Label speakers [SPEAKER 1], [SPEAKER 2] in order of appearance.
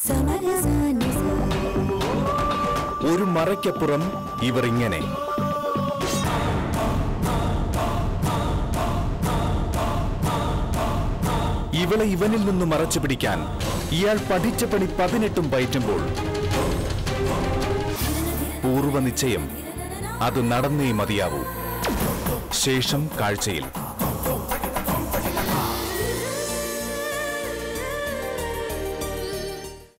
[SPEAKER 1] ഒരു മറയ്ക്കപ്പുറം ഇവർ ഇങ്ങനെ. ഇവളെ ഇവനിൽ നിന്ന് മറച്ചു പിടിക്കാൻ ഇയാൾ പഠിച്ച പണി 18 പയറ്റുമ്പോൾ പൂർവ്വനിശ്ചയം അത് നടന്നേ മതിയാവൂ. ശേഷം കാഴ്ചയിൽ.